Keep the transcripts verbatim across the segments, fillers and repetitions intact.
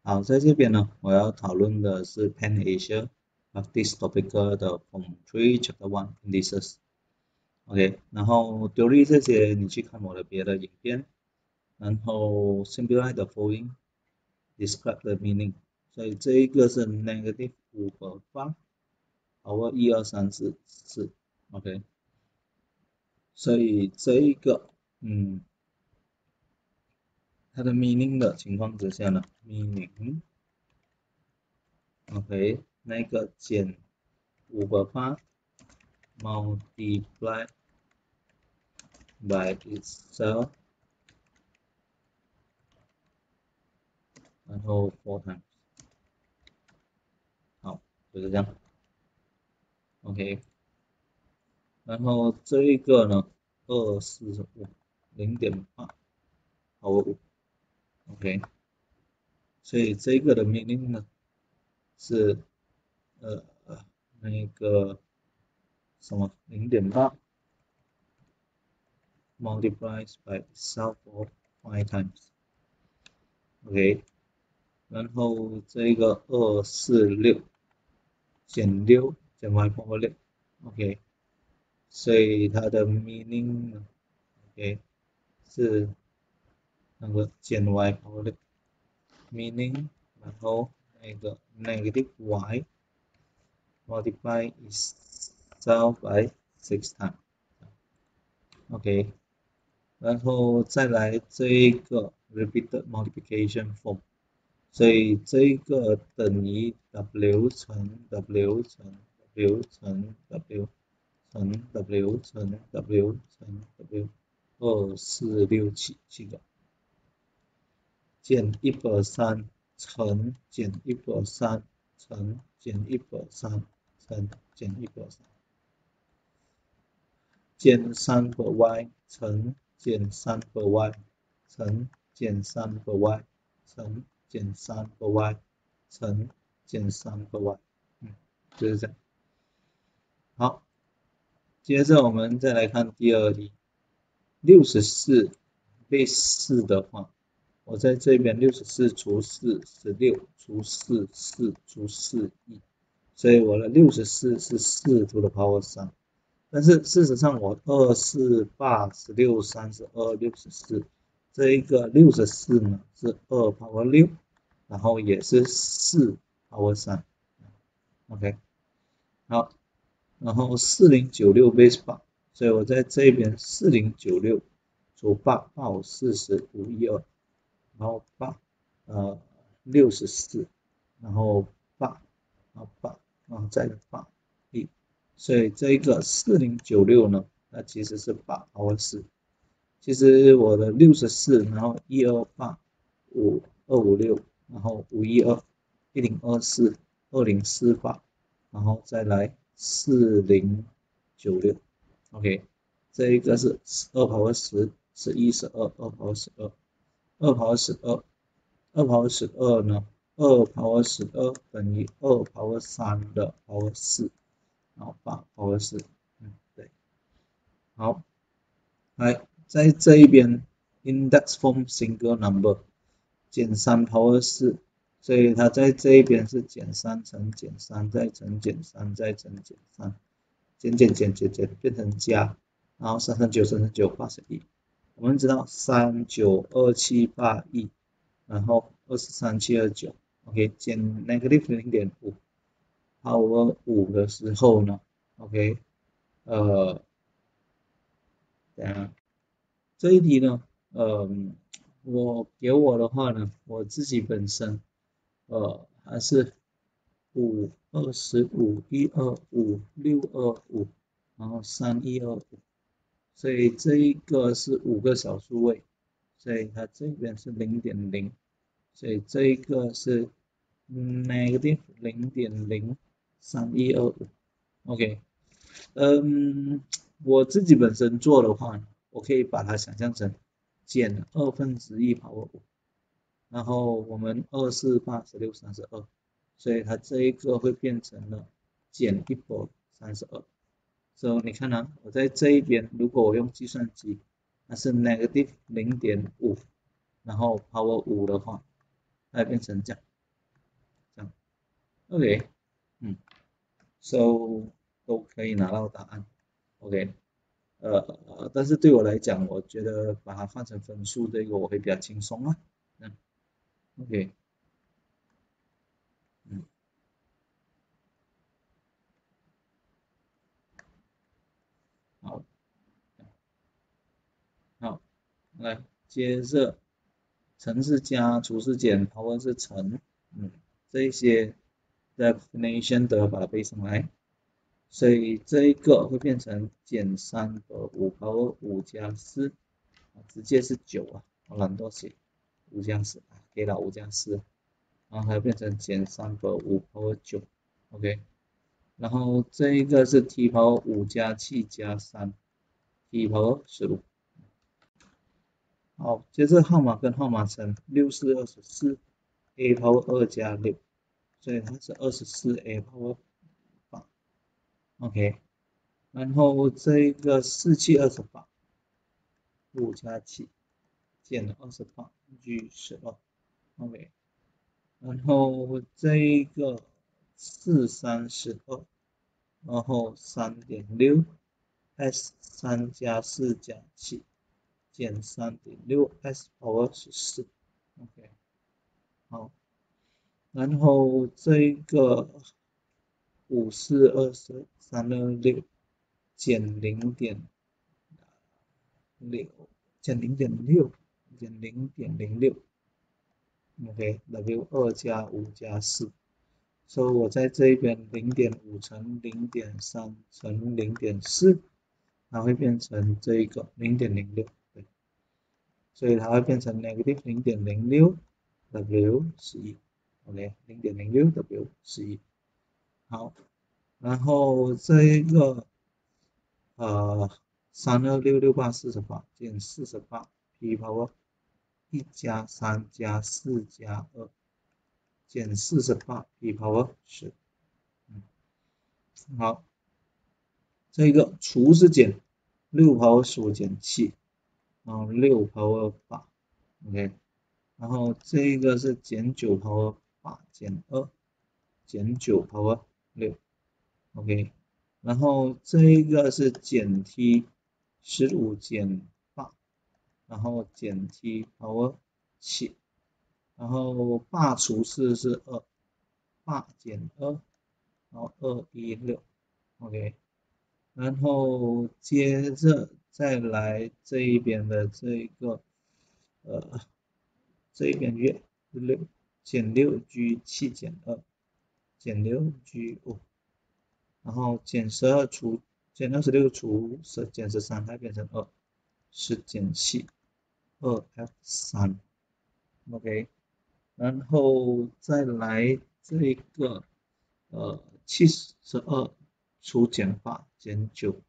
好，在这边呢，我要讨论的是 Pan Asia of this topic 的 Form three Chapter one Indices。OK， 然后 theory 这些你去看我的别的影片，然后 simplify the following, describe the meaning。所以这一个是 negative 五和八 ，power 一二三四四 ，OK。所以这一个，嗯，它的 meaning 的情况之下呢 ，meaning。OK， 那个减五个八 multiply by itself， 然后 four times， 好，就是这样。OK， 然后这一个呢，二四五零点八 power 五 ，OK， 所以这个的 meaning 呢是呃那个什么零点八 multiplies by itself for five times，OK， 然后这个二四六减六减 y power 六 ，OK， 所以它的 meaning 呢 ，OK 是那个减 y power 六 meaning， 然后那个 negative y multiply itself by six times，OK， 然后再来这一个 repeated multiplication form。所以这个等于 w 乘 w 乘 w 乘 w 乘 w 乘 w 乘 w 二四六七七个，减一百三乘减一百三乘减一百三乘减一百三，减三百 y 乘减三百 y 乘减三百 y 乘减三百 y 乘减三百 y， 嗯，就是这样。好，接着我们再来看第二题，六十四被四的话，我在这边六十四除四十六除四四除四一，所以我的六十四是四 to the power 三。但是事实上我二四八十六三十二六十四，这一个六十四呢是二 power 六，然后也是四 power 三 ，OK， 好，然后四零九六 base 八，所以我在这边四零九六除八，八五四十五一二，然后八呃六十四，然后八，然后八，然后再八一。所以这个四零九六呢，它其实是八 power 四。其实我的六十四，然后一二八五二五六，然后五一二一零二四二零四八，然后再来四零九六 ，OK， 这一个是二 power 十，十一十二，二 power 十二，二 power 十二，二 power 十二呢，二 power 十二等于二 power 三的 power 四。然后八 power 四，嗯，对，好，来在这一边 index form single number 减三 power 四，所以它在这一边是减三乘减三再乘减三再乘减三，减减减减减变成加，然后三三九三三九八十一，我们知道三九二七八一，然后二十三七二九 ，OK， 减 negative 零点五。power 五的时候呢 ，OK， 呃，等下这一题呢，呃，我给我的话呢，我自己本身，呃，还是五二十五一二五六二五，然后三一二五，所以这一个是五个小数位，所以它这边是零点零，所以这一个是 negative 零点零。三一二五 ，OK， 嗯，我自己本身做的话，我可以把它想象成减二分之一 power 五，然后我们二四八十六三十二，所以它这一个会变成了减一百三十二。所以你看啊，我在这一边，如果我用计算机，它是 negative 零点五，然后 power 五的话，它会变成这样。 OK， 嗯 ，so 都可以拿到答案。OK， 呃，但是对我来讲，我觉得把它换成分数，这个我会比较轻松啊。嗯，OK， 嗯，好，好，来，接着乘是加，除是减，power 是乘，嗯，这一些 definition 都要把它背上来。所以这一个会变成减三和五 power 五加四，直接是九啊，我懒惰写五加四，给了五加四，然后它变成减三和五 power 九 ，OK， 然后这一个是 t power 五加七加三 ，t power 十五。好，接着号码跟号码乘，六四二十四 ，a power 二加六，所以它是二十四 a power 八 ，OK， 然后这个四七二十八，五加七减二十八，g 十二 ，OK， 然后这个四三十二，然后三点六 s 三加四加七减三点六 s power 十四 ，OK， 好，然后这个五四二十三二六减零点六减零点六减零点零六 ，OK，w 二加五加四，所以我在这边零点五乘零点三乘零点四，它会变成这一个零点零六，对，所以它会变成 negative 零点零六 w 十一 ，OK， 零点零六 w 十一，好，然后这一个呃三二六六八四十八减四十八 p power 一加三加四加二减四十八 p power 十，嗯，好，这个除是减，六 power 十五减七，然后六 power 八 ，OK， 然后这个是减九 power 八减二减九 power 六 ，OK， 然后这个是减 t 十五减八，然后减 t power 七，然后八除四是二，八减二，然后二一六 ，OK， 然后接着再来这一边的这一个呃这一边月六减六 g 七减二减六 g 五，然后减十二除减二十六除十减十三，它变成二，十减七二 f 三 ，OK， 然后再来这一个呃七十二除减八减九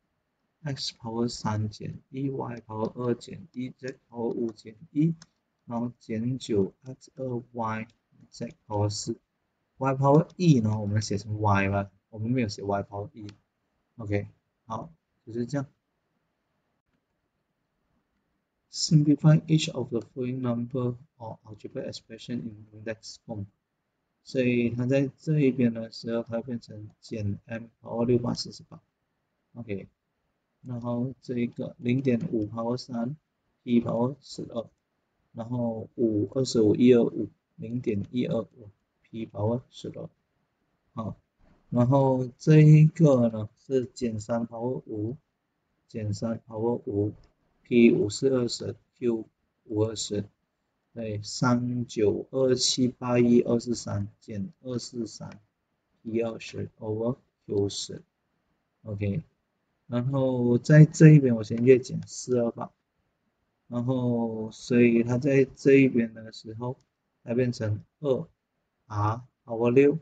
x power 三减一 y power 二减一 z power 五减一，然后减九 x 二 y z power 四 y power e 呢我们写成 y 吧，我们没有写 y power e，OK， 好，就是这样。Simplify each of the following number or algebraic expression in index form。所以它在这一边的时候，它变成减 m power 六八四十八 ，OK， 然后这一个零点五 power 三 ，p power 十二，然后五二十五一二五零点一二五 p power 十二，好，然后这一个呢是减三 power 五，减三 power 五 ，p 五四二十 q 五二十。对，三九二七八一二四三减二四三一二十 over 九十 ，OK， 然后在这一边我先略减四二八，然后所以它在这一边的时候，它变成二 r over 六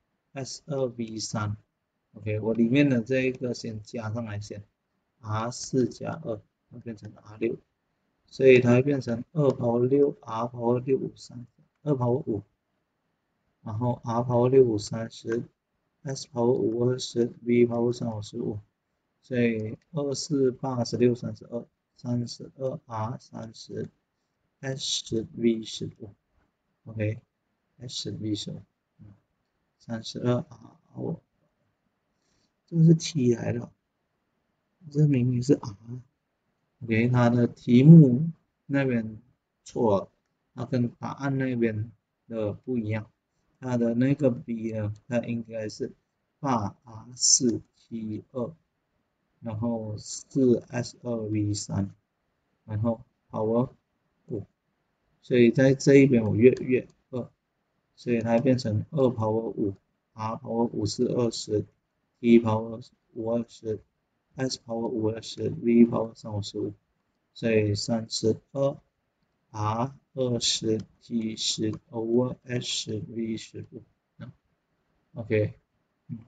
s 二 v 三 ，OK， 我里面的这一个先加上来先 r 四加二，它变成 r 六。所以它会变成二 power 六 r power 六五三，二 power 五，然后 r power 六五三十 ，s power 五二十 ，v power 三五十五，所以二四八十六三十二，三十二 r 三十 ，s 十 v 十五 ，OK，s 十 v 十五， 三十二 r， 我这个是 t 来的，这明明是 r。OK， 它的题目那边错了，它跟答案那边的不一样。它的那个 b 呢，它应该是八 r 四 t 二，然后四 s 二 v 三，然后 power 五，所以在这一边我越越二，所以它变成二 power 五 ，r power 五是二十 ，t power 五二十 ，s power 五二十 ，v power 三五十五，所以三十二 r 二十 t 十 over s 十 v 十五。OK， 嗯，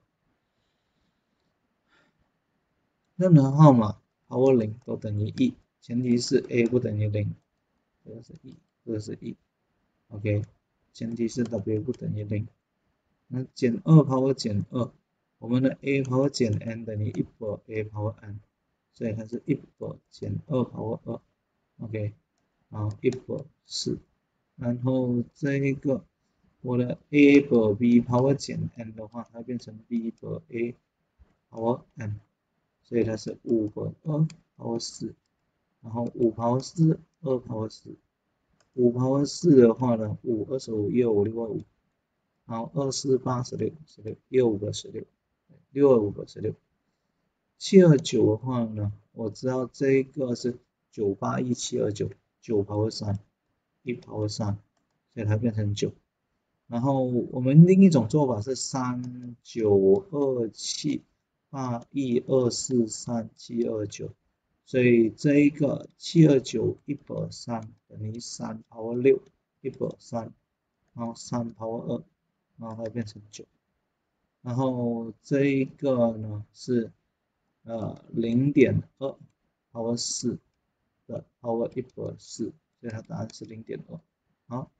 任何号码 power 零都等于一，前提是 a 不等于零，这个是一，这个是一。OK， 前提是 w 不等于零。那减二 power 减二，我们的 a power 减 n 等于一百 a power n， 所以它是一百减二 power 二。OK， 然后一百四，然后这一个我的 a 百 b power 减 n 的话，它变成 b 百 a power n， 所以它是五百二 power 四，然后五 power 四，二 power 四，五 power 四的话呢，五二十五，一二五六二五，然后二四八十六，十六，六五个十六，六二五个十六。七二九的话呢，我知道这一个是九八一七二九，九 power 三，一 power 三，所以它变成九。然后我们另一种做法是三九二七八一二四三七二九，所以这一个七二九一百三等于三 power 六，一百三，然后三 power 二，然后它变成九。然后这一个呢是呃零点二 power 四的 power 一百四，所以它答案是零点二。好，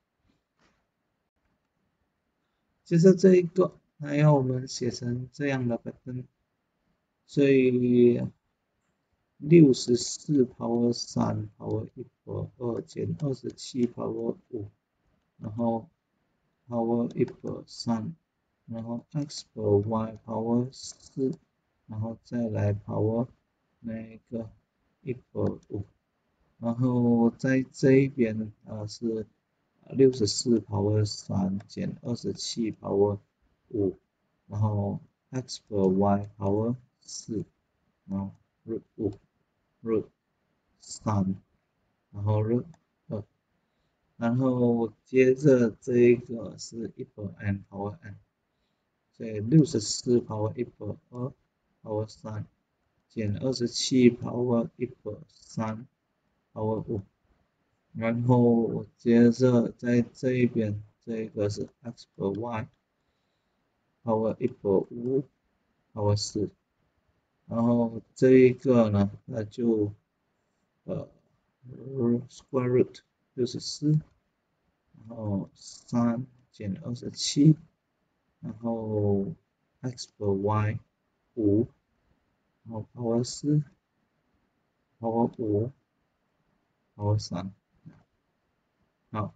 接着这一个还要我们写成这样的 pattern， 所以六十四 power 三 power 一百二减二十七 power 五，然后 power 一百三，然后 x 和 y power 四，然后再来 power 那个一百五，然后在这一边呃是六十四 power 三减二十七 power 五，然后 x 和 y power 四，然后 root 五 root 三，然后 root 二，然后接着这一个是一百 n power n， 所以六十四 power 一百二 power 三减二十七 power 一百三 power 五，然后接着在这一边这个是 x 和 y power 一百五 power 四，然后这一个呢那就呃 square root 六十四，然后三减二十七，然后 x 和 y 五，然后 power 四 power 五 power 三，好，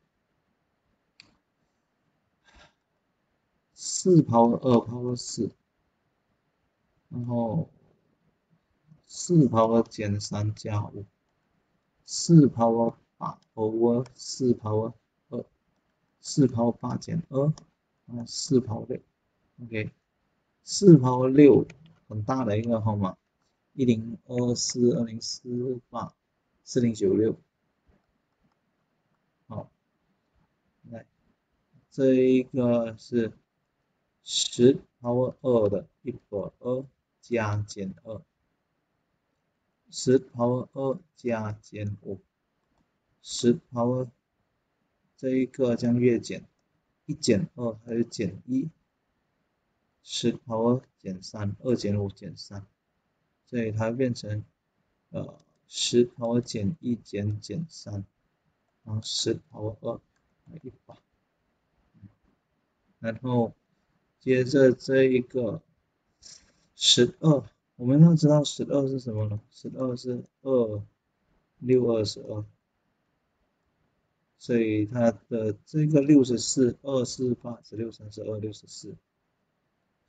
四 power 二 power 四，然后四 power 减三加五，四 power 八 over 四 power 二，四 power 八减二，然后四 power 六 ，OK， 四 power 六很大的一个号码，一零二四二零四八四零九六，好，来这一个是十 power 二的一百二加减二，十 power 二加减五，十 power 这一个将越减，一减二还是减一，十 power 减三，二减五减三，所以它变成呃十 power 减一减减三，然后十 power 二一百，然后接着这一个十二，我们要知道十二是什么呢？十二是二六二十二，所以它的这个六十四，二四八十六三十二六十四，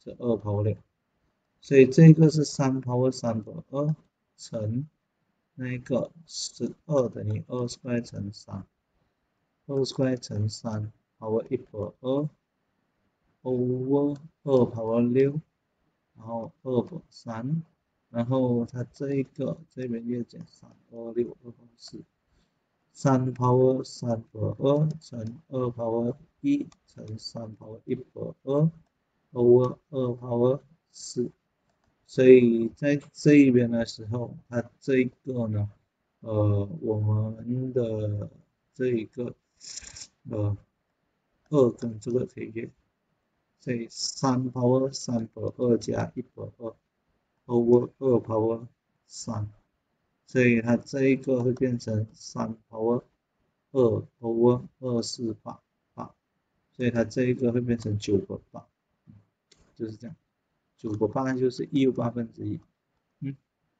是二 power 六，所以这个是三 power 三的二乘那个十二等于二 square 乘三，二 square 乘三 power 一百二 over 二 power 六，然后二百三，然后它这一个这边越减三二六二四。三 power 三百二乘二 power 一乘三 power 一百二 over 二 power 四，所以在这一边的时候，它这一个呢，呃，我们的这一个呃二跟这个可以约，所以三 power 三百二加一百二 over 二 power 三，所以它这一个会变成三 power二 over 二四八八，所以它这一个会变成九个八，就是这样，九个八就是一又八分之一，嗯，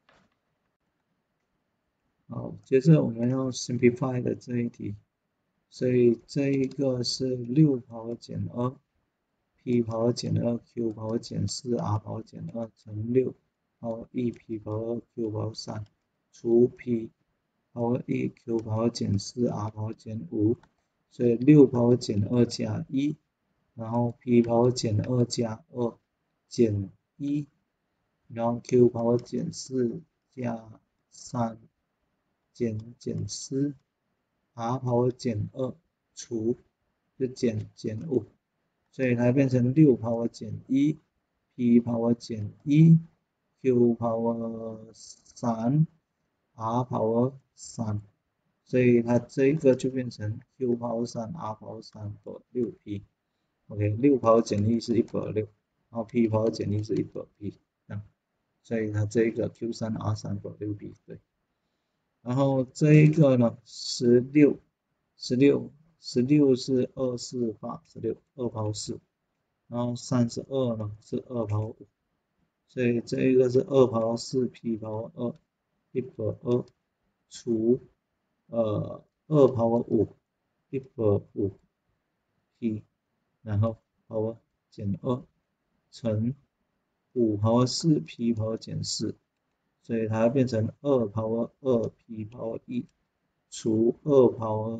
好，接着我们要 simplify 的这一题，所以这一个是六 power 减二 ，p power 减二 q power 减四 r power 减二乘六 power 一 p power 二 q power 三除 p power 一 q power 减四 r power 减五，所以六 power 减二加一，然后 p power 减二加二减一，然后 q power 减四加三减减四 ，r power 减二除就减减五，所以它变成六 power 减一 ，p power 减一 ，q power 三 ，r power 三，所以它这个就变成 q power 三 ，r power 三的六 p，OK， 六 power 减一是一百六，然后 p power 减一是一百 p， 这样，所以它这个 q 三 r 三的六 p， 对。然后这一个呢，十六，十六，十六是二四八十六，二跑四，然后三十二呢是二跑五，所以这一个是二跑四 p 跑二，一百二除呃二跑五，一百五 p， 然后跑减二乘五跑四 p 跑减四。所以它变成二 power 二 p power 一除二 power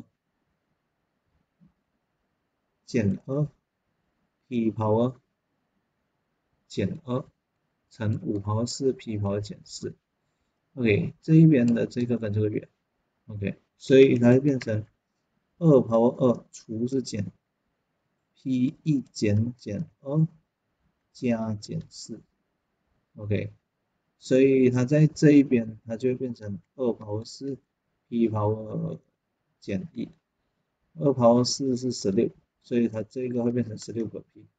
减二 p power 减二乘五 power 四 p power 减四。OK， 这一边的这个跟这个圆 ，OK， 所以它会变成二 power 二除是减 p 一减减二加减四 ，OK。所以它在这一边，它就会变成二 power 四 p power 减一，二 power 四是十六，所以它这个会变成十六个 p，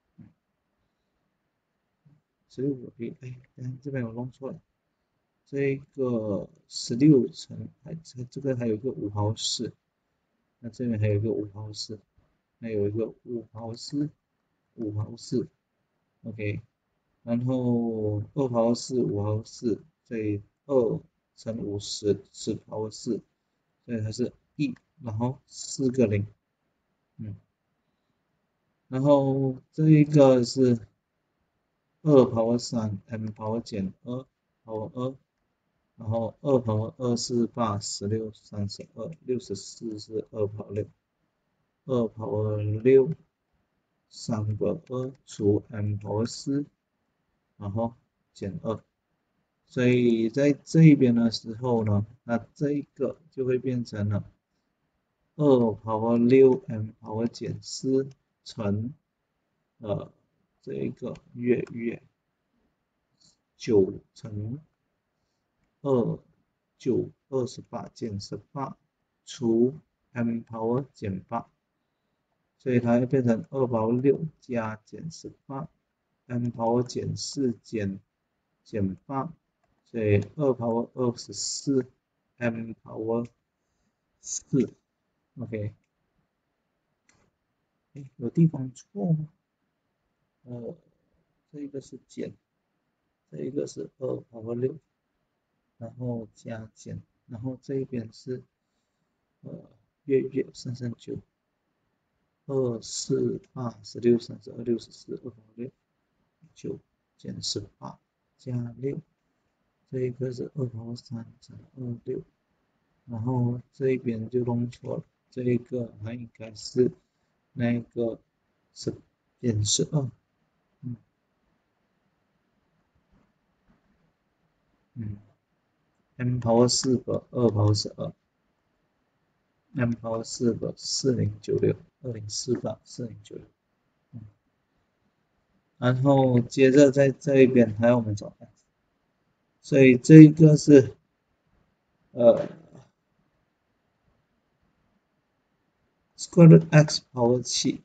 十六个 p， 哎，这边我弄错了，这个十六乘，还这个还有一个五毫四，那这边还有一个五毫四，还有一个五毫四，五毫四 ，OK。然后二 power 四，五 power 四，所以二乘五十，十 power 四，所以它是一，然后四个零，嗯，然后这一个是二 power 三 m power 减二 power 二，然后二 power 二四八十六三十二六十四是二 power 六，二 power 六三百二除 m power 四，然后减二。所以在这一边的时候呢，那这一个就会变成了二 power 六 m power 减四乘呃这一个月月九乘二九二十八减十八除 m power 减八，所以它会变成二 power 六加减十八 m power 减四减减八。所以二 power 二十四 m power 四 ，OK， 哎，有地方错吗？呃，这个是减，这一个是二 power 六，然后加减，然后这一边是呃月月三三九，二四八十六三十二六十四二 power 六九减十八加六，这一个是二 power 三乘二六，然后这一边就弄错了，这一个它应该是那个十减十二，嗯嗯 ，m power 四个二 power 十二。M power 四个四零九六二零四八四零九六，嗯，然后接着在这一边还要我们找 x， 所以这一个是呃 square root x power 七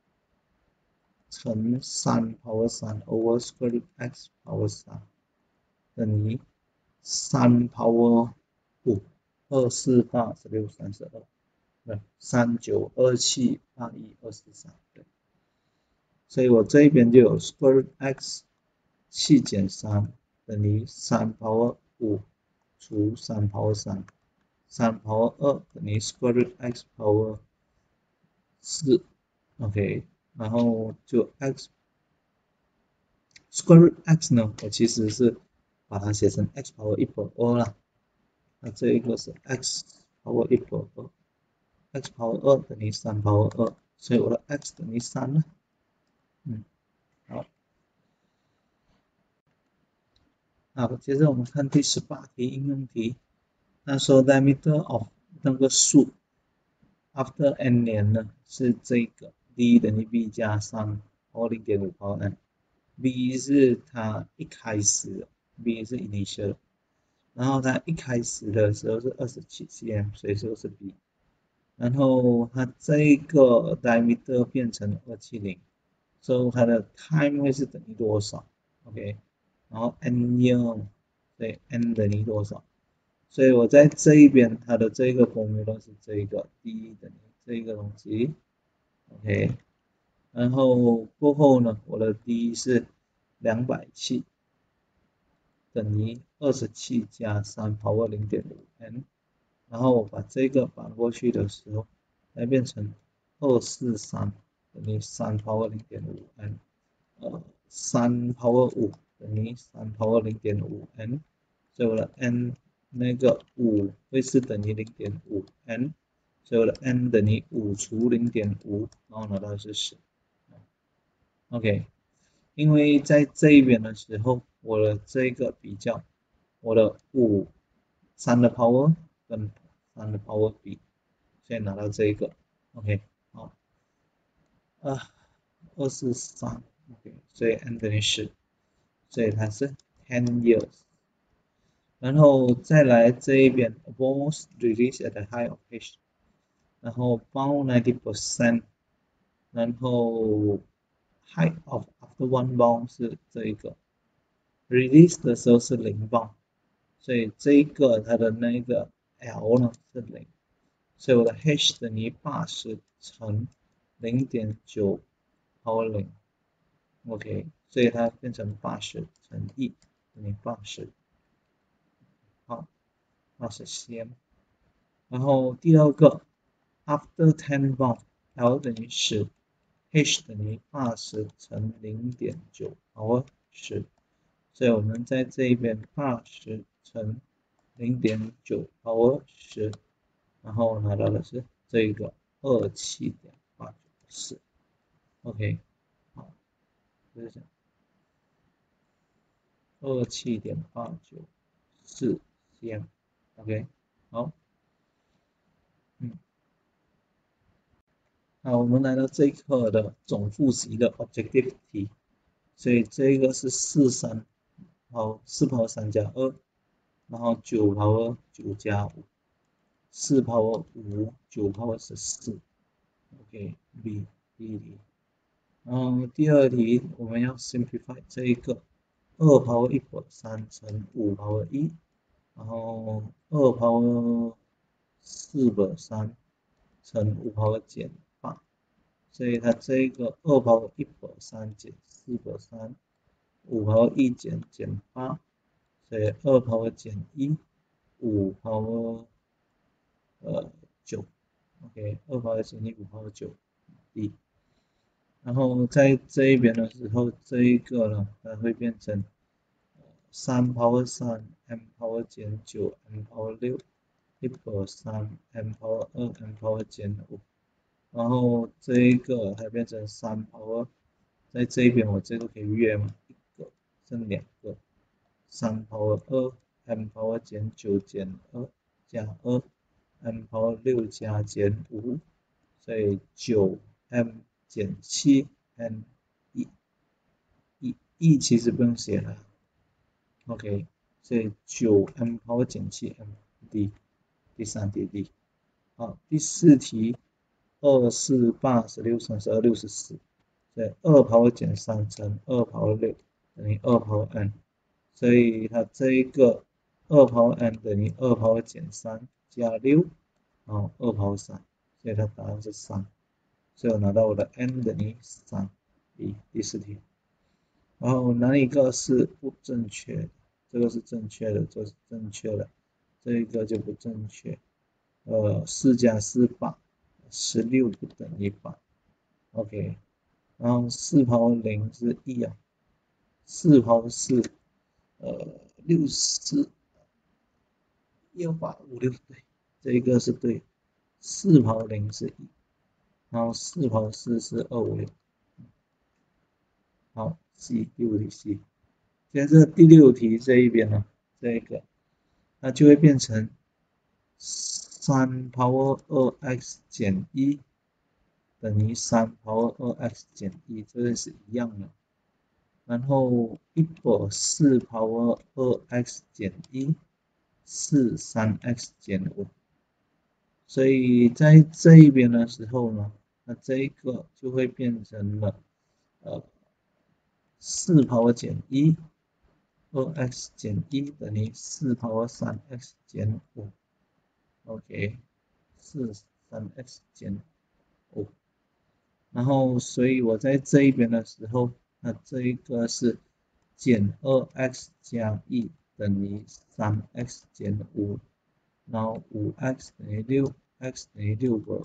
乘三 power 三 over square root x power 三等于三 power 五二四八十六三十二。三九二七八一二十三，对，所以我这一边就有 square root x 七减三等于三 power 五除三 power 三，三 power 二等于 square root x power 四 ，OK， 然后就 x square root x 呢，我其实是把它写成 x power 一百二啦，那这一个是 x power 一百二。x power 二等于三 power 二，所以我的 x 等于三了。嗯，好，好，接着我们看第十八题应用题。那说 diameter of 那个树 after n 年呢是这个 d 等于 b 加三 或 零点五 power n。b 是它一开始 b 是 initial， 然后它一开始的时候是二十七 cm， 所以说是 b。然后它这个 diameter 变成二百七十，所以它的 time 会是等于多少 ？OK， 然后 n year， 对 n 等于多少？所以我在这一边它的这个 formula 是这个 d 等于这一个东西 ，OK， 然后过后呢，我的 d 是两百七等于二十七加三 power 零点五 n。然后我把这个反过去的时候，来变成二四三等于三 power 零点五 n， 呃，三 power 五等于三 power 零点五 n， 所以我的 n 那个五会是等于 零点五 n， 所以我的 n 等于五除 零点五， 然后拿到是十。OK， 因为在这一边的时候，我的这个比较，我的五三的 power 跟三的 power 比，所以拿到这一个 ，OK， 好，啊，二四三 ，OK， 所以 n 等于十，所以它是 ten years。然后再来这一边 balls release at the height of h， 然后 bound ninety percent， 然后 height of after one bound 是这一个 ，release 的时候是零 bound， 所以这一个它的那个 L 呢是零，所以我的 h 等于八十乘 零点九 power 零 ，OK， 所以它变成八十乘一等于八十，好，八十 cm。然后第二个 after ten bound L 等于十 ，h 等于八十乘 零点九 power 十，所以我们在这一边八十乘 零点九 power 十，然后拿到的是这一个 二十七点八九四 ，OK， 好，就是这样，二十七点八九四 cm，OK， 好，嗯，好，我们来到这一课的总复习的 objective 题，所以这个是四三，好，四 power 三加二，然后九 power 九加五，四 power 五，九 power 十四 ，OK， B B D。然后第二题我们要 simplify 这一个二 power 一百三乘五 power 一，然后二 power 四百三乘五 power 减八，所以它这个二 power 一百三减四百三，五 power 一减减八，所以二 power 减一，五 power 呃九 ，OK， 二 power 减一，五 power 九，D。 然后在这一边的时候，这一个呢，它会变成三 power 三 m power 减九 m power 六一百三 m power 二 m power 减五，然后这一个它变成三 power，在这一边我这个可以约嘛，一个剩两个，三 power 二 m power 减九减二加二 m power 六加减五，所以九 m 减七 m 一一一其实不用写了 ，OK， 所以九 m power 减七 m d， 第三题 d。好，第四题，二四八十六三十二六十四，所以二 power 减三乘二 power 六等于二 power n， 所以它这一个二 power n 等于二 power 减三加六，然后二 power 三，所以它答案是三，所以我拿到我的 n 等于三。第第四题，然后哪一个是不正确的？这个是正确的，这是正确的，这一个就不正确。呃，四加四八，十六不等于八 ，OK。然后四抛零是一啊，四抛四，呃，六四幺八五六对，这一个是对，四抛零是一，然后四抛四是二五六，好，C 第五题 C，接着第六题这一边呢，这一个，那就会变成三 power 二 x 减一等于三 power 二 x 减一，这个是一样的。然后一百四 power 二 x 减一是三 x 减五，所以在这一边的时候呢，那这一个就会变成了呃四 power 减一，二 x 减一等于四 power 三 x 减五 ，OK， 是三 x 减五，然后所以我在这一边的时候，那这一个是减二 x 加一等于三 x 减五，然后五 x 等于六 ，x 等于六个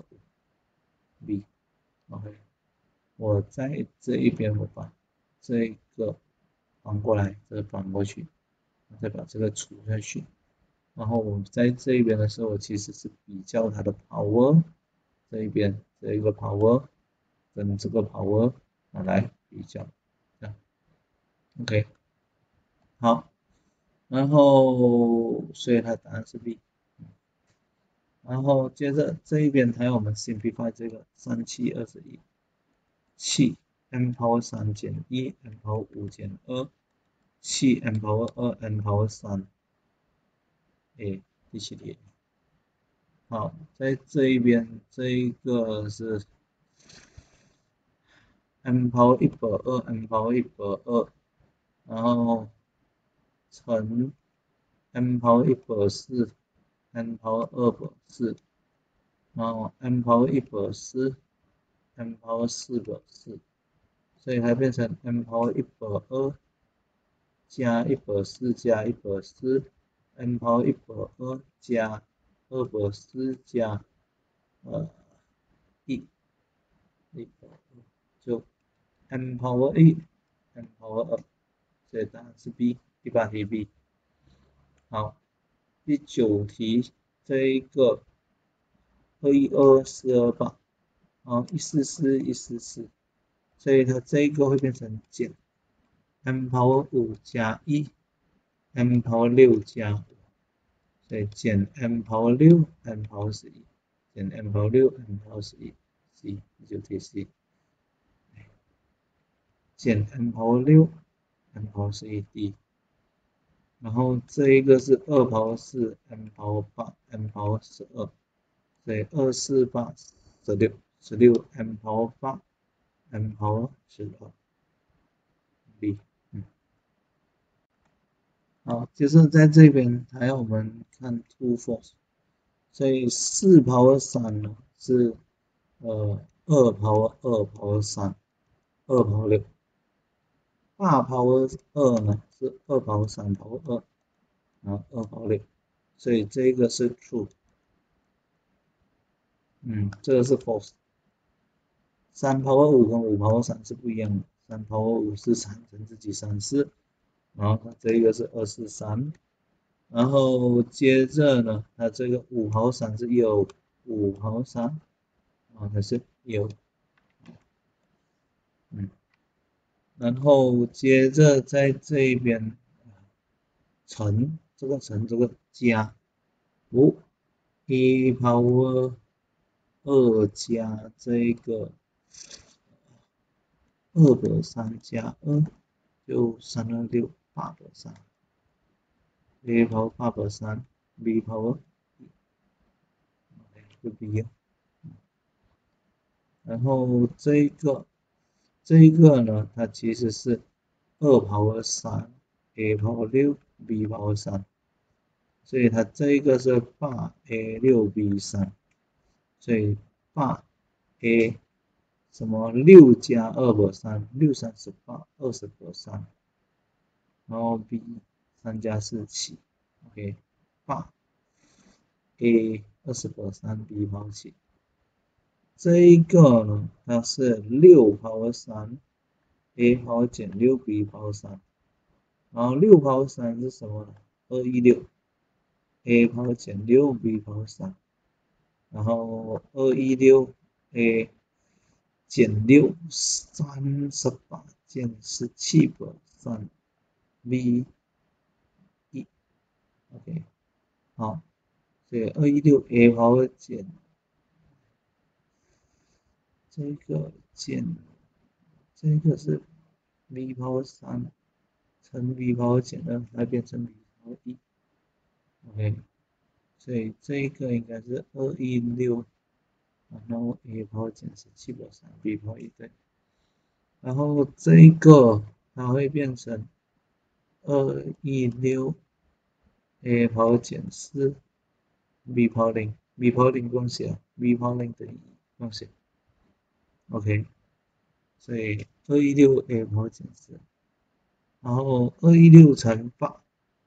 b，OK， 我在这一边我把这一个翻过来，这个翻过去，再把这个除下去，然后我在这一边的时候，我其实是比较它的 power， 这一边这一个 power 跟这个 power 拿来比较，这样 OK， 好，然后所以它答案是 B， 然后接着这一边还有我们 simplify 这个三七二十一，七 m power 三减一 m power 五减二，七 m power 二 m power 三，诶，第七题。好，在这一边这一个是 m power 一百二 m power 一百二，然后乘 m power 一百四 m power 二百四，然后 m power 一百四 m power 四百四，所以它变成 m power 一百二加一百四加一百四 m power 一百二加二百四加呃一一百二就 m power 一 m power 二，所以答案是 B， 第八题 B。好，第九题这一个二一二四二八，好一四四一四四，所以它这一个会变成减 m power 五加一 m power 六加五，所以减 m power 六 m power 十一，减 m power 六 m power 十一 ，C 第九题 C， 减 m power 六 m power 十一 D。然后这一个是二 power 四 m power 八 m power 十二，所以二四八十六十六 m power 八 m power 十二 b， 嗯，好，就是在这边还要我们看 two force， 所以四 power 三呢是呃二 power 二 power 三，二 power 六，八 power 二呢是二 power 三 power 二，然后二 power 六，所以这个是 true。嗯，这个是 false， 三 power 五跟五 power 三是不一样的，三 power 五是三乘自己三四，然后它这个是二四三，然后接着呢，它这个五 power 三是有五 power 三，啊，它是有，嗯，然后接着在这一边乘这个乘这个加五 e power 二加这个二百三加二就三二六八百三 ，a power 八百三 ，b power 就 b 了，然后这个这个呢，它其实是二 power 三 ，a power 六 ，b power 三，所以它这个是八 a 六 b 三，所以八 a 什么六加二百三，六三十八，二十百三，然后 b 三加四七 ，OK， 八 a 二十百三 b 抛弃，这一个呢，它是六 power 三 a 抛减六 b 抛三，然后六 power 三是什么呢？二一六 a 抛减六 b 抛三，然后二一六 a 减六三十八减十七百三 b 一 ，OK， 好，所以二一六 a 抛减这个减这个是 b 抛三乘 b 抛减二，来变成 b 抛一 ，OK， 所以这个应该是二一六，然后 a 抛减十七百三 b 抛一对，然后这个它会变成二一六 a 抛减四 b 抛零 b 抛零不用写 b 抛零等于一不用写 ，OK， 所以二一六 a 抛减四，然后二一六乘八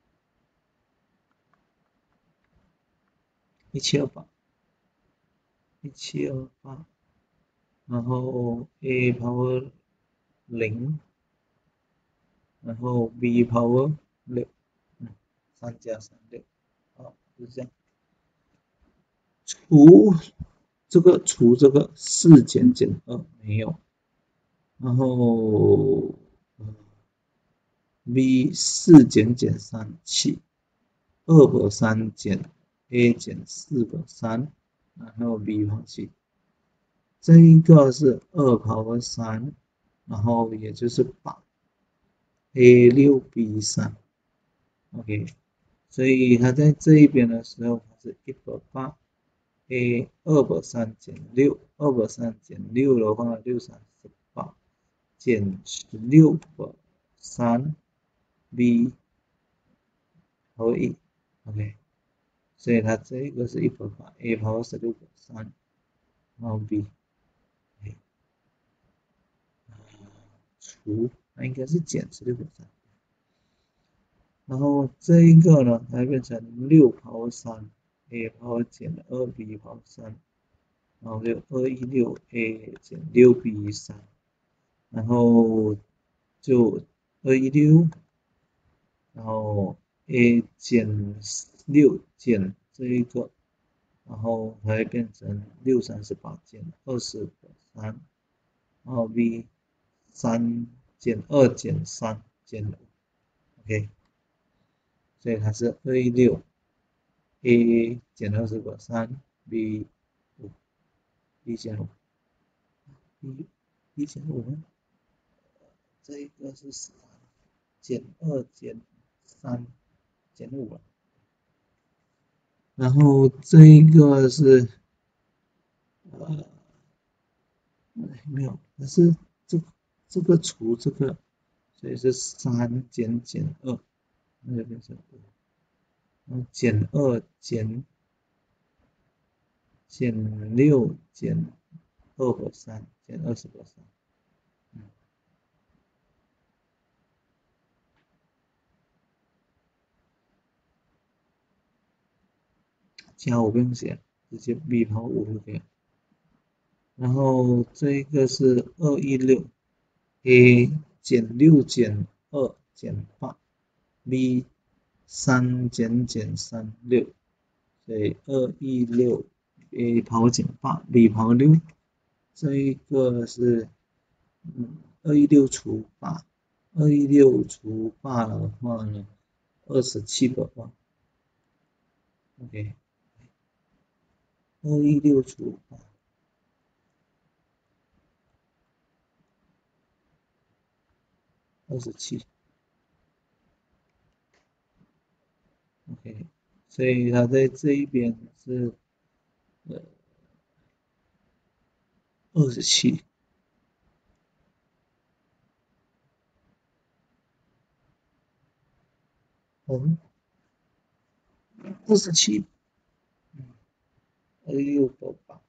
一七二八一七二八，然后 a power 零，然后 b power 六，嗯，三加三六，好，就是这样。除这个除这个四减减二没有，然后呃 b 四减减三七，二百三减 a 减四百三，然后 b 放弃。这一个是二 power 三，然后也就是八 a 六 b 三 ，OK， 所以它在这一边的时候，它是一百八 a 二百三减六，二百三减六的话，六三十八减十六百三 b 和一 ，OK， 所以它这个是一百八 a 跑十六百三，然后 b， 除，那应该是减十六百三。然后这一个呢，它变成六跑三 a 跑减二 b 跑三，然后就二一六 a 减六 b 三，然后就二一六，然后 a 减六减这一个，然后它会变成六三十八减二十三，然后 b 三减二减三减五 ，OK。所以它是二一六 a 减二十个三 b 五 b 减五 b b 减五，这一个是三减二减三减五了，然后这一个是呃没有，它是这这个除这个，所以是三减减二，那就变成五，然后减二减减六减二和三减二十和三，嗯，加我不用写，直接 b 跑五就可以了。 然后这个是二一六 ，a 减六减二减八 ，b 三减减三六，所以二一六 a 跑减八 ，b 跑六，这一个是嗯二一六除八，二一六除八的话呢，二十七个八 ，OK，二一六除八。二十七 ，OK，所以它在这一边是呃二十七，哦，二十七，二六八八，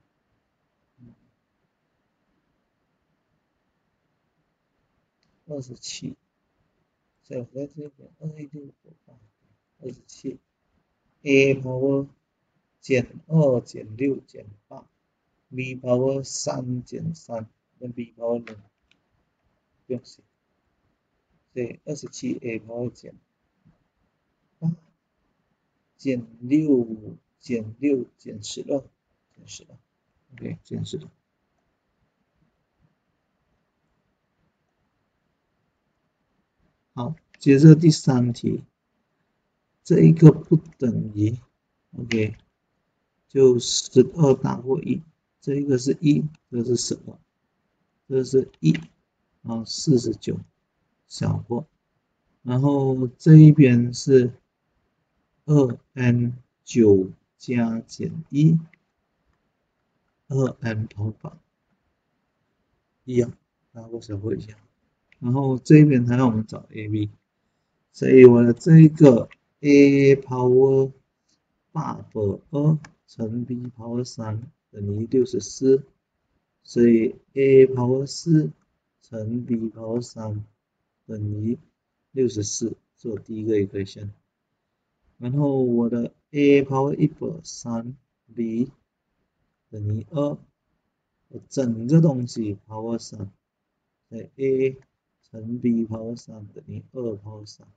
二十七，所以我在这边二一六八八，二十七 ，a power 减二减六减八 ，b power 三减三，跟 b power 呢不用写，所以二十七 a power 减八减六减六减十二，减十二 ，OK，减十二。好，接着第三题，这一个不等于 ，OK，就十二大过一，这一个是一，这是十二，这是一，然后四十九小过，然后这一边是二 n 九加减一，二 n 头发一样，大过小过一样，然后这边还要我们找 a b， 所以我的这一个 a power 八百二乘 b power 三等于六十四，所以 a power 四乘 b power 三等于六十四，是我第一个 equation。然后我的 a power 一百三 b 等于二，我整个东西 power 三，所以 a 乘 b power 三等于二 power 三，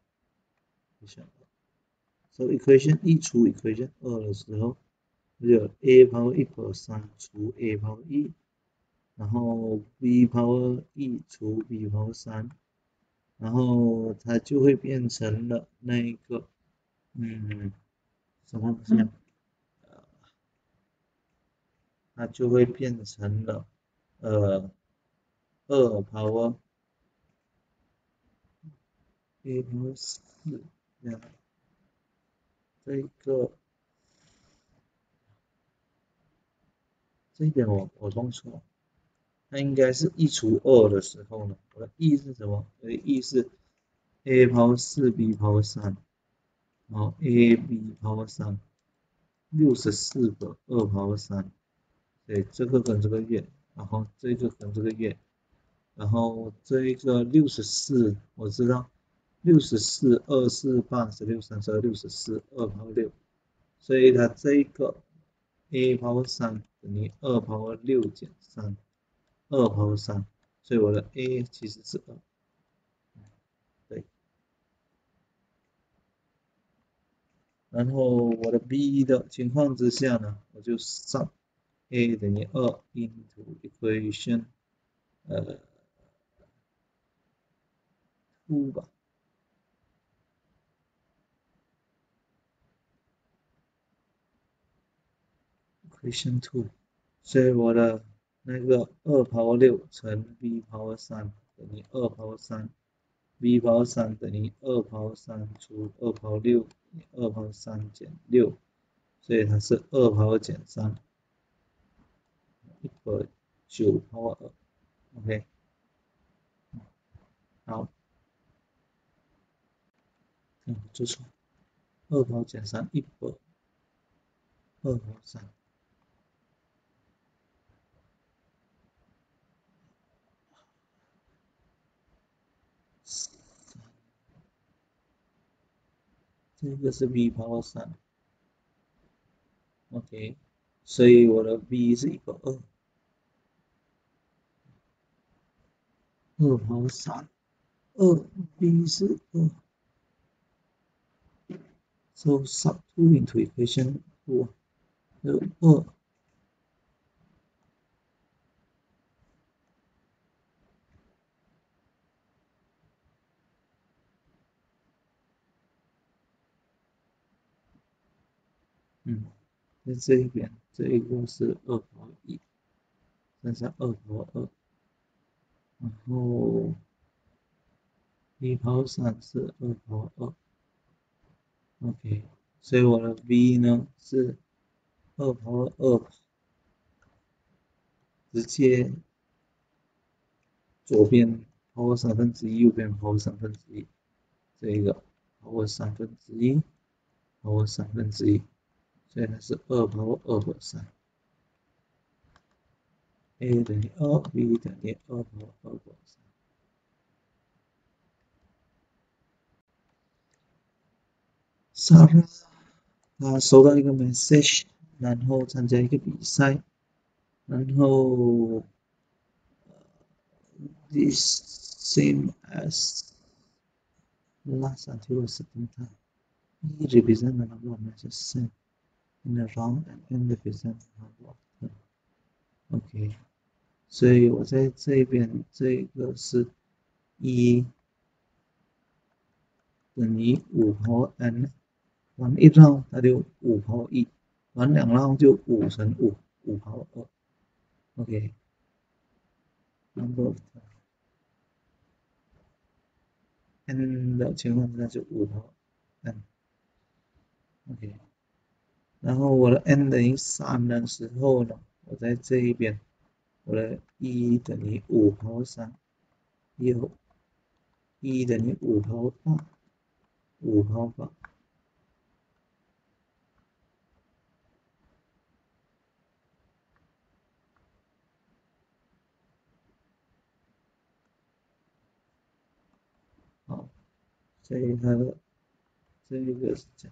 所以 equation 一除 equation 二的时候，就有 a power 一百三除 a power 一，然后 b power 一除 b power 三，然后它就会变成了那一个，嗯，什么东西啊？它就会变成了呃二 power a power 四这样，这一个这一点我我弄错，它应该是一除二的时候呢，我的 e 是什么？我的 e 是 a power 四 b power 三，然后 a b power 三，六十四个二 power 三，对，这个跟这个月，然后这个跟这个月，然后这一个六十四，我知道六十四二四八十六三十二六十四二 power 六，所以它这一个 a power 三等于二 power 六减三，二 power 三，所以我的 a 其实是二，对。然后我的 b 的情况之下呢，我就上 a 等于二 into equation 呃二吧 ，equation 二，所以我的那个二 power 六乘 b power 三等于二 power 三 ，b power 三等于二 power 三除二 power 六等于二 power 三减六，所以它是二 power 减三，一百九 power 二 ，OK， 好，嗯，做错，二 power 减三，一百，二 power 三。这个是 b power 三 ，OK，所以我的 b 是一百二， 二跑三，二 b 是二。So substitute into equation four，有二。嗯，在这一边，这一个是二跑一，剩下二跑二，然后一跑三是二跑二 ，OK， 所以我的 v 呢是二跑二，直接左边跑三分之一，右边跑三分之一，这一个跑三分之一，跑三分之一，所以它是二跑二和三。a 等于二 ，b 等于二跑二和三。Sarah， 他收到一个 message， 然后参加一个比赛，然后 this same as last until a certain time. He represents the number of matches sent in a round and n represents the number of turns. OK， 所以我在这边这个是一等于五跑 n， 玩一 round 它就五跑一，玩两 round 就五乘五，五跑二。OK， number of turns。n 的情况下就五跑 n， OK， 然后我的 n 等于三的时候呢，我在这一边，我的一等于五跑三，有一等于五跑八，五跑八，好，所以它的这个是这样，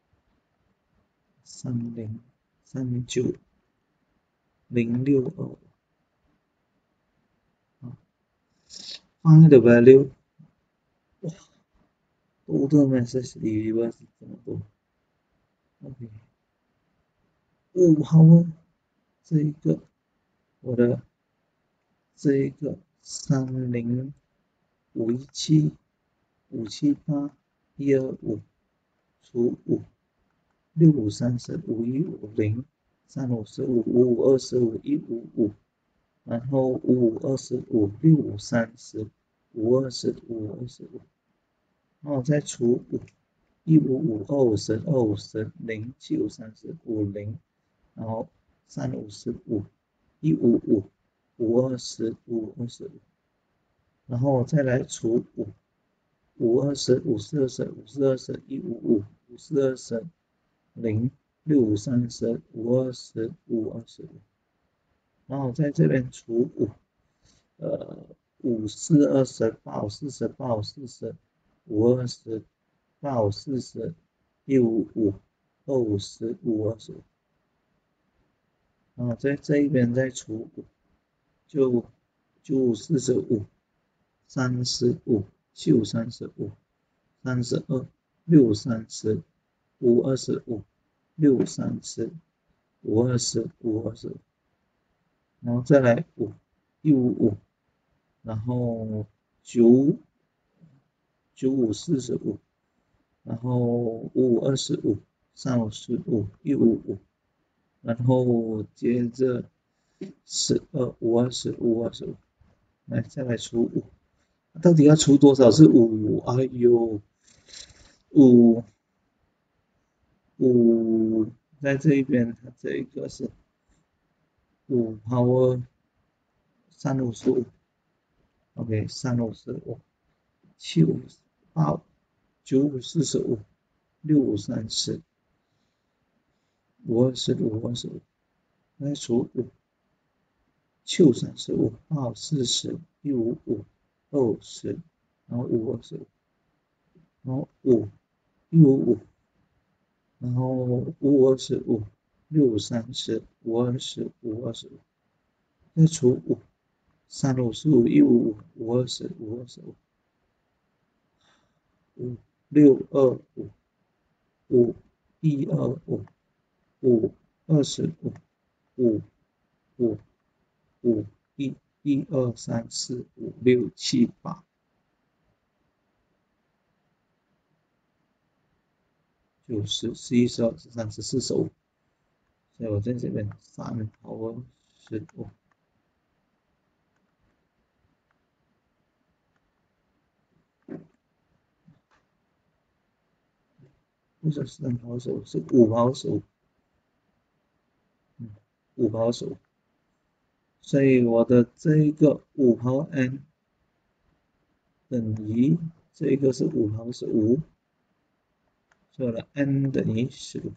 三零三九零六二。Find the value， 哇，多的 message 里边是这么多 ，OK， 五号这一个我的这一个三零五一七五七八一二五除五六五三十五一五零三五十五五五二十五一五五。然后五五二十五，六五三十，五二十五二十五，然后再除五，一五五二五十二五十零七五三十五零，然后三五十五，一五五五二十五二十五，然后再来除五，五二十五四二十五四二十一五五五四二十零六五三十五二十五二十五。然后在这边除五，呃，五四二十，八五四十，八五四十，五二十，八五四十，一五五，二五十，五二十五。然后在这一边再除五，就九五四十五，三十五，七五三十五，三十二，六五三十，五二十五，六五三十，五二十，五二十五。然后再来五，一五五，然后九九五四十五，然后五五二十五，三五十五，一五五，然后接着十二五二十五二十五，来再来除五，到底要除多少是五？哎呦，五五在这一边，它这一个是五 power 三五十五 ，OK， 三五十五，七五八九五四十五，六五三十，五二十五二十五，来除五，七五三十五，八五四十，一五五，二五十，然后五二十五，然后五一五五，然后五五二十五，六五三十，五二十五二十五，再除五， 三五十五，一五五，五二十，五二十五，五六二五，五一二五，五二十五，五五五一，一二三四五六七八，九十，十一，十二，十三，十四，十五。所以我在这边三毫十五。不是三毫十五，是五毫十五。嗯，五毫十五。所以我的这一个五毫 n 等于这个是五毫十五，所以我的 n 等于十五。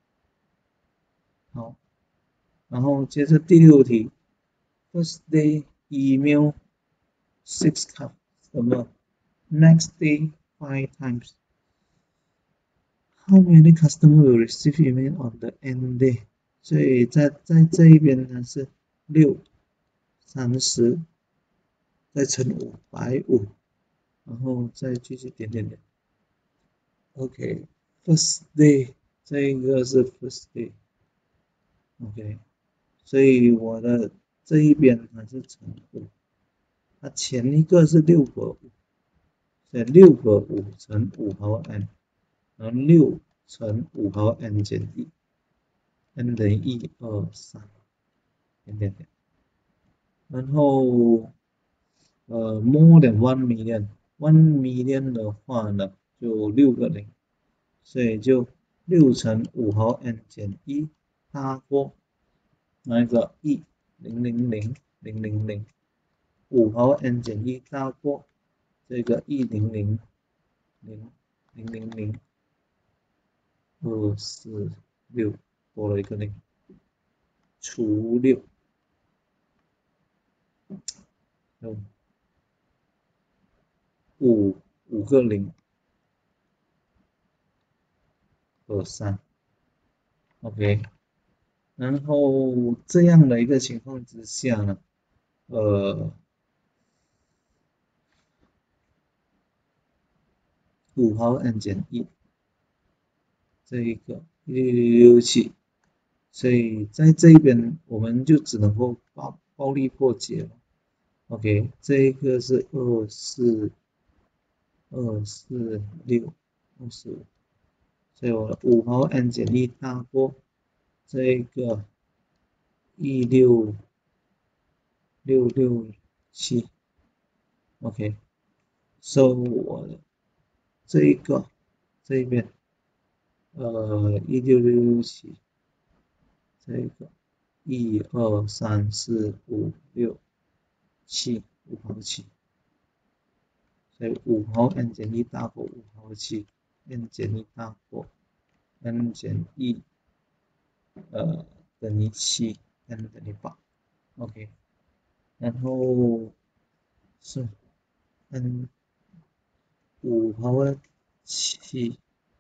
好，然后接着第六题 ，first day email six cup 什么 ？Next day five times. How many customers will receive email on the end day？ 所以在在这一边呢是六，三十，再乘五，百五，然后再继续点点点。OK，first day 这个是 first day。OK，所以我的这一边它是乘五，它前一个是六百五，所以六百五乘五毫 n， 然后六乘五毫 n 减一 ，n 等于一二三，点点点。然后呃 more than one million，one million 的话呢就六个零，所以就六乘五毫 n 减一大过那个一零零零零零零，五毫 n 减一大过这个一零零零零零零二四六，多了一个零，除六。五五个零和三 ，OK， 然后这样的一个情况之下呢，呃，五毫 n 减一，这一个一六六七，所以在这一边我们就只能够暴暴力破解了。OK， 这一个是二四二四六二四五，所以我的五毫 n 减一大过这个一六六六七 ，OK， so 我的这一个这一边呃一六六六七，这个一二三四五六七，五毫七。所以五毫 n 减一大过五毫七 ，n 减一大过 n 减一，呃等于七 ，n 等于八 ，OK， 然后是 n 五毫七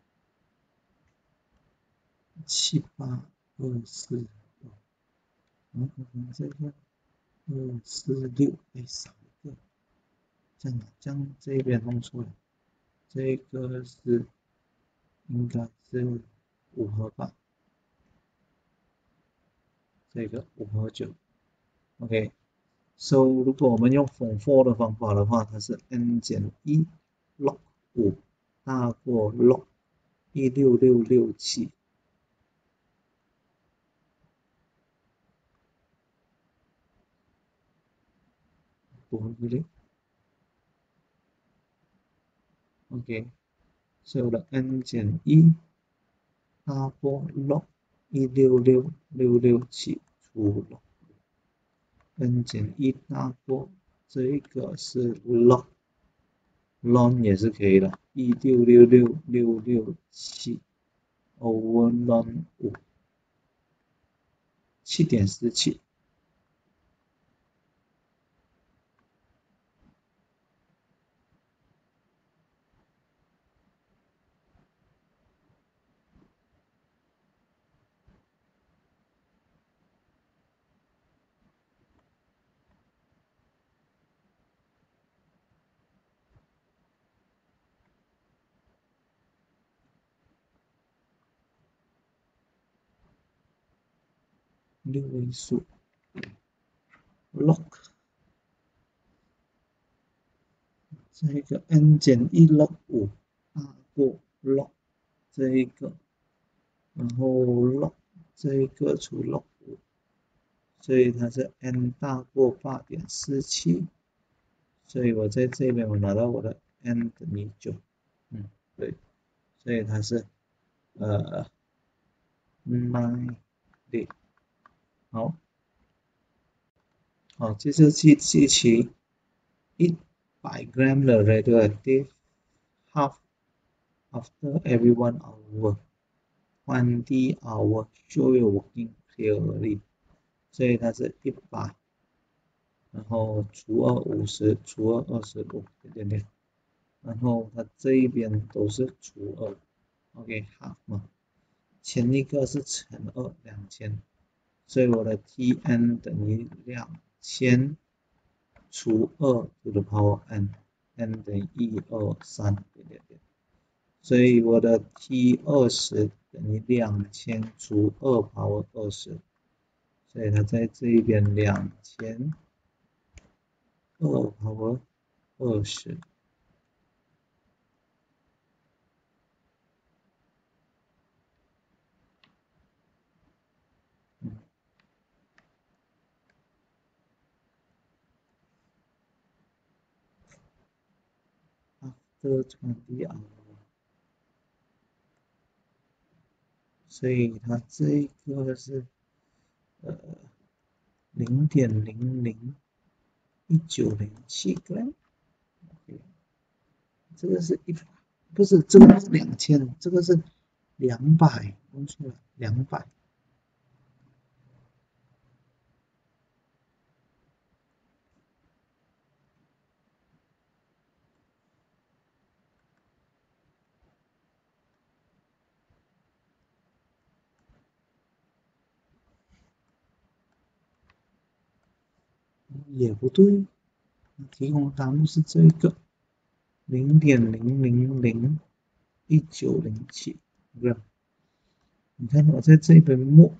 七八二四，然后这个二四六，哎少一个，这样这样这边弄错了，这个是应该是五和八，这个五和九 ，OK。So 如果我们用 form four 的方法的话，它是 n 减一 log 五大过 log 一六六六七。不会的 ，OK， 所以我的 n 减一大过 log 一六六六六七除 log n 减一大过这个是 log log 也是可以的，一六六六六六七 over log 五，七点四七。 六位数 log 这个 n 减一 log 五大过 log 这一个，然后 log 这一个除 log 五，所以它是 n 大过 八点四七， 所以我在这边我拿到我的 n 等于九，嗯，对，所以它是呃 nine 对，好，好，接着去记取一百 gram 的 radioactive half after every one hour twenty hour show your working clearly， 所以它是一百，然后除二五十，除二二十五，点点点，然后它这一边都是除二 ，OK half 嘛，前一个是乘二两千，所以我的 T n 等于两千除二 to the power n，n 等于一二三点点点，所以我的 T 二十等于两千除二 power 二十，所以它在这一边两千二 power 二十。after twenty hour， 所以它这个是呃零点零零一九零七 gram， 这个是一百，不是这个是两千，这个是两百，弄错了，两百。也不对，提供答案是这个零点零零零一九零七 gram。你看我在这边 mode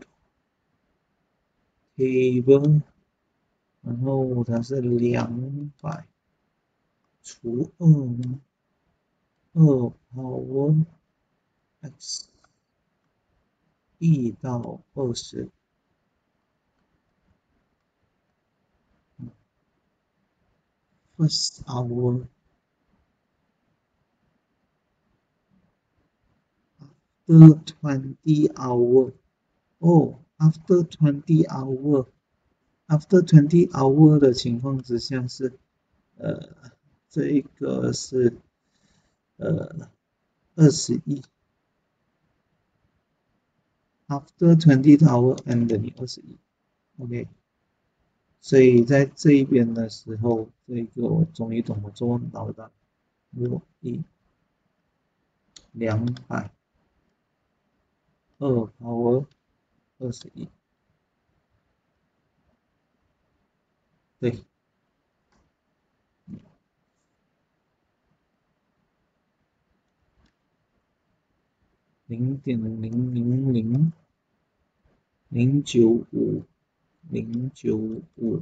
table， 然后它是两百除二呢，二 power x 一到二十。first hour after twenty hour， 哦 after twenty hour after twenty hour 的情况之下是呃这一个是呃二十一 after twenty hour n 等于二十一 OK， 所以在这一边的时候，这一个我终于懂我做到的，我一两百二 power 二十一，对，零点零零零零九五零九五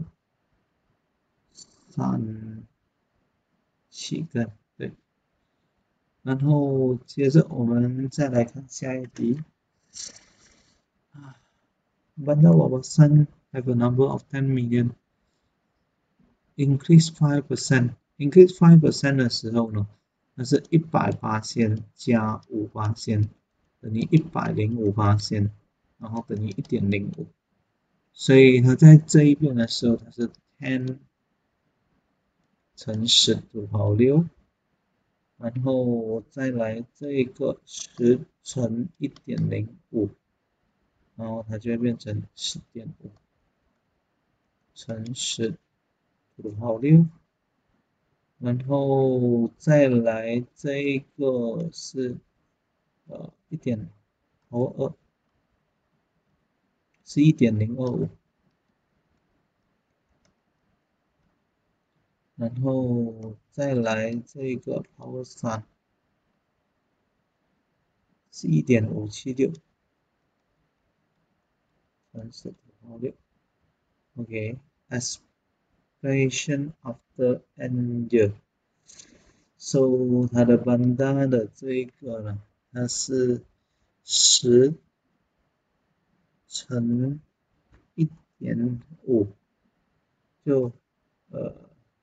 三七个，对。然后接着我们再来看下一题。Bundle of sun have a number of ten million. Increase five percent. Increase five percent 的时候呢，那是一百八千加五八千等于一百零五八千，然后等于一点零五。所以它在这一边的时候，它是 ten 乘十to the power六，然后再来这一个十乘一点零五，然后它就会变成十点五乘十to the power六，然后再来这一个是呃一点 power二，是一点零二五。然后再来这个 power 三是一点五七六乘十好六 ，OK， expression after n year。So 它的 banda 的这个呢，它是十乘一点五，就呃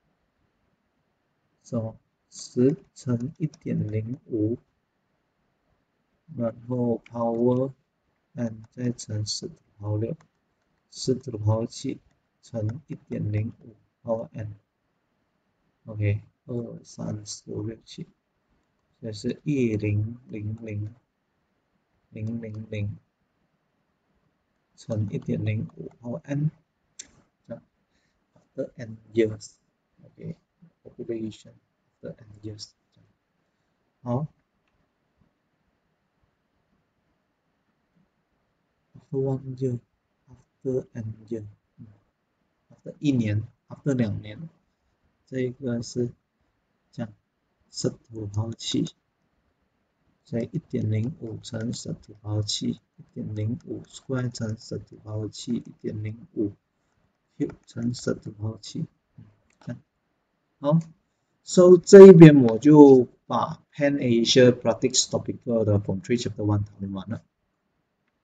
什么十乘一点零五，然后 power n 再乘十的 power 六，十的 power 七乘一点零五 power n。OK， 二三四五六七。这是一零零零零零零乘一点零五 power n， 这样 after n years， OK， population after n years， 好 ，after one year， after n year， after 一年 ，after 两年，这个是这样，十的 power 七。所以一点零五乘十的 power 七， 一点零五 square 乘十的 power 七， 一点零五 cube 乘十的 power 七，这样。好 ，so 这一边我就把 Pan Asia Practice Topic 的 Form three Chapter one 讨论完了。